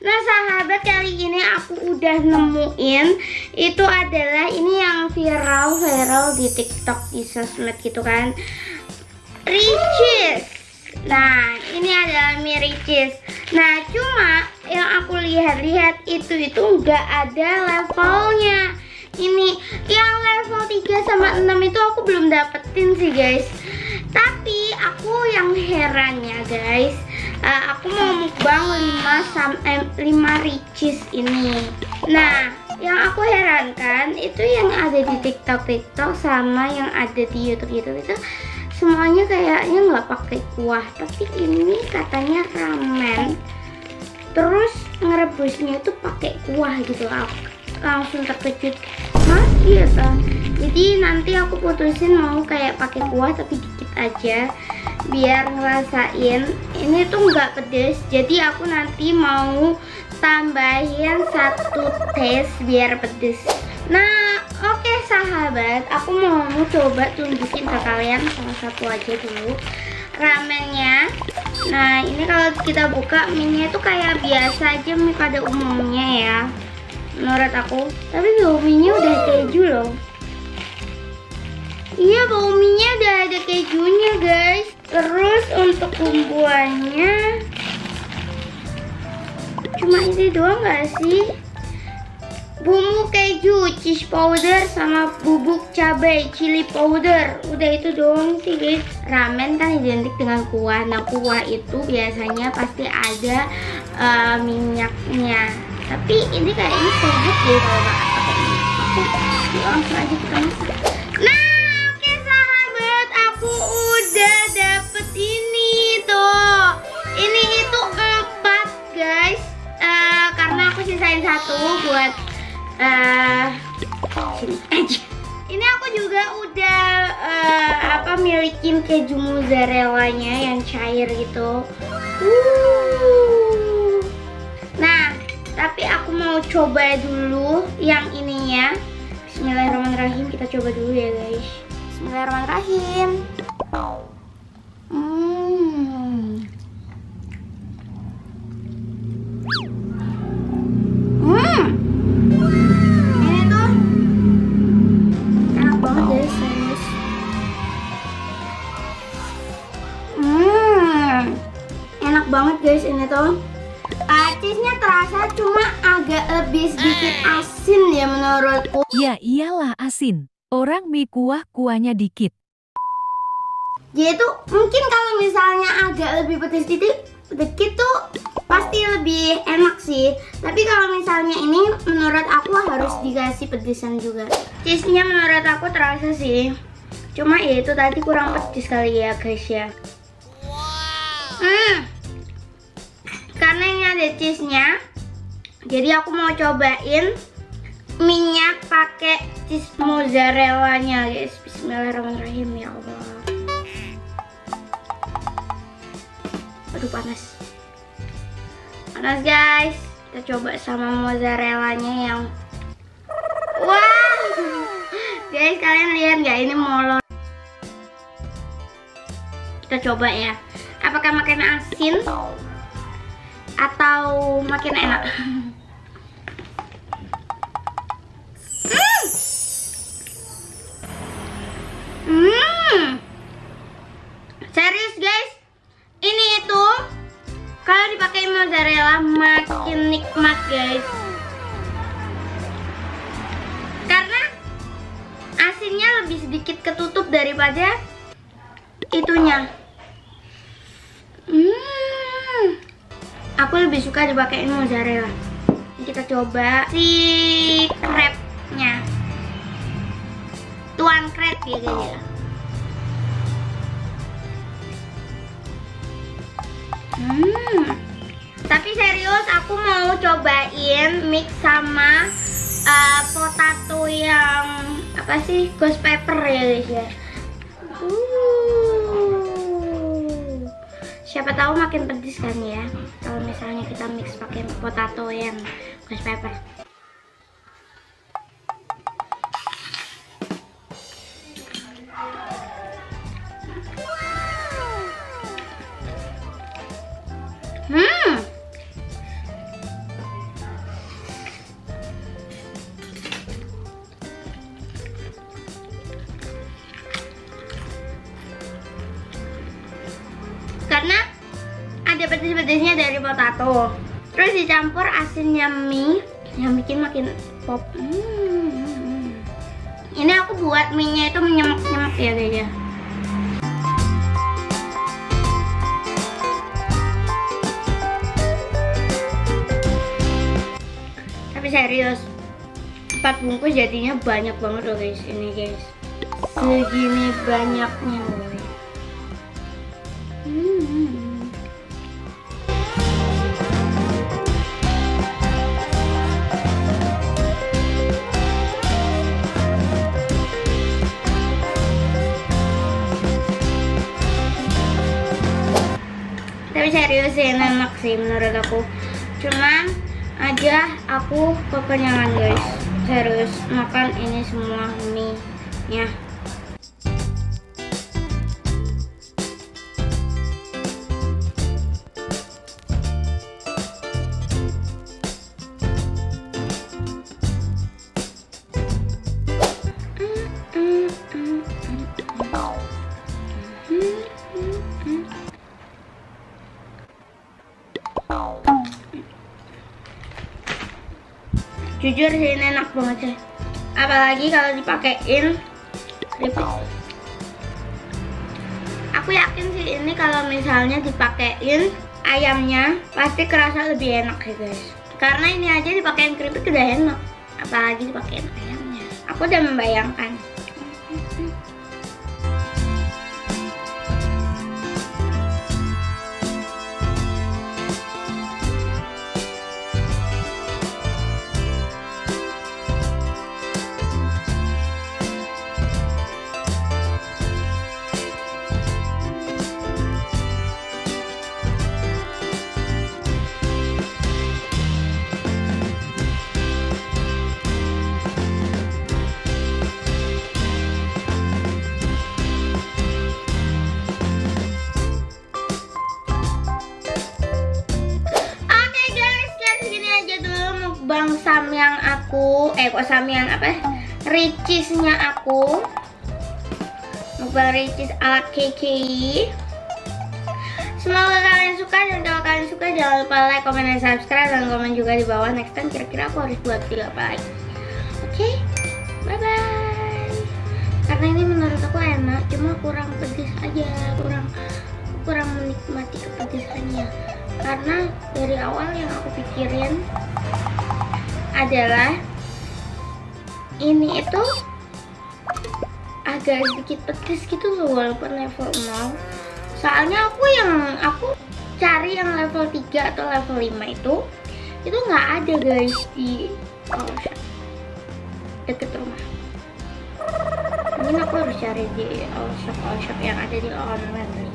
Nah sahabat, kali ini aku udah nemuin, itu adalah ini yang viral di TikTok, di sosmed gitu kan, Richeese. Nah ini adalah mie Richeese. Nah cuma yang aku lihat-lihat itu nggak ada levelnya. Ini yang level 3 sama 6 itu aku belum dapetin sih guys. Tapi aku yang herannya guys, aku mau mukbang 5 Richeese ini. Nah yang aku herankan itu yang ada di TikTok sama yang ada di YouTube itu semuanya kayaknya nggak pakai kuah, tapi ini katanya ramen terus ngerebusnya itu pakai kuah gitu. Aku langsung terkejut, hah gitu. Jadi nanti aku putusin mau kayak pakai kuah tapi dikit aja biar ngerasain ini tuh nggak pedes. Jadi aku nanti mau tambahin 1 tes biar pedes. Nah oke sahabat, aku mau coba tunjukin ke kalian salah satu aja dulu ramennya. Nah ini kalau kita buka mie-nya itu kayak biasa aja mie pada umumnya ya menurut aku, tapi bau mie-nya udah keju loh. Iya, bau mie-nya udah ada kejunya guys. Terus untuk bumbuannya cuma ini doang gak sih? Bumbu keju, cheese powder, sama bubuk cabai, chili powder. Udah itu doang sih guys. Ramen kan identik dengan kuah. Nah kuah itu biasanya pasti ada minyaknya. Tapi ini kayaknya sehat deh kalau nggak pakai minyak. Oke, langsung aja kita masak. Nah oke sahabat, aku udah dapet ini tuh. Ini itu 4 guys. Karena aku sisain 1 buat sini aja. Ini aku juga udah milikin keju mozzarellanya yang cair gitu. Nah tapi aku mau coba dulu yang ininya. Bismillahirrahmanirrahim, kita coba dulu ya guys. Bismillahirrahmanirrahim. Ini tuh enak banget guys, serius. Enak banget guys ini tuh. Cheese-nya terasa cuma agak lebih sedikit asin ya menurutku. Ya iyalah asin. Orang mie kuahnya dikit. Jadi tuh mungkin kalau misalnya agak lebih pedes dikit tuh pasti lebih enak sih. Tapi kalau misalnya ini menurut aku harus dikasih pedesan juga. Cheese-nya menurut aku terasa sih. Cuma ya itu tadi kurang pedes kali ya guys ya. Karena ini ada cheese-nya, jadi aku mau cobain minyak pakai cheese mozzarella-nya guys. Bismillahirrahmanirrahim ya Allah. Aduh panas guys. Kita coba sama mozzarella-nya yang wah guys, kalian lihat nggak ini molor. Kita coba ya, apakah makin asin atau makin enak? Serius guys, ini itu kalau dipakai mozzarella makin nikmat guys. Karena asinnya lebih sedikit ketutup daripada itunya. Aku lebih suka dipakein mozzarella. Ini kita coba si crepe-nya. Tuan crepe ya guys ya. Tapi serius aku mau cobain mix sama potato yang apa sih, ghost pepper ya guys ya. Siapa tahu makin pedes kan ya kalau misalnya kita mix pakai potato yang ghost pepper. ada petis-petisnya dari potato. Terus dicampur asinnya mie yang bikin makin pop. Ini aku buat mie-nya itu menyemek-nyemek ya guys ya. Tapi serius, 4 bungkus jadinya banyak banget loh guys. Ini guys, segini banyaknya loh. Tapi serius sih, enak sih menurut aku. Cuman aja aku kekenyangan guys. Serius makan ini semua mie nya. Jujur sih ini enak banget sih. Apalagi kalau dipakein keripik. Aku yakin sih ini kalau misalnya dipakein ayamnya pasti kerasa lebih enak sih guys. Karena ini aja dipakein keripik udah enak. Apalagi dipakein ayamnya. Aku udah membayangkan. Bang samyang aku, kok samyang apa? Ricisnya aku. Mukbang ricis ala KKI. Semoga kalian suka, dan kalau kalian suka jangan lupa like, comment, dan subscribe, dan komen juga di bawah next time kira-kira aku harus buat video apa lagi. Oke, bye bye. Karena ini menurut aku enak, cuma kurang pedas aja, kurang menikmati kepedisannya. Karena dari awal yang aku pikirin adalah ini itu agak sedikit pedes gitu loh walaupun level 0. Soalnya aku cari yang level 3 atau level 5 itu nggak ada guys di all shop deket rumah. Mungkin aku harus cari di all shop yang ada di online nih.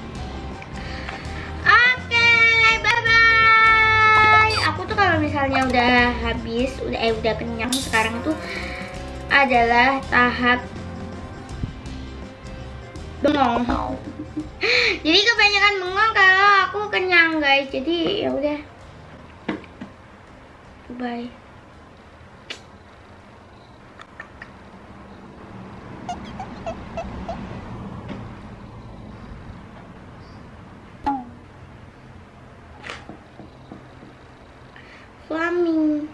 Kalau misalnya udah habis, udah kenyang, sekarang tuh adalah tahap bengong. Jadi kebanyakan bengong kalau aku kenyang guys. Jadi ya udah, bye. Flaming.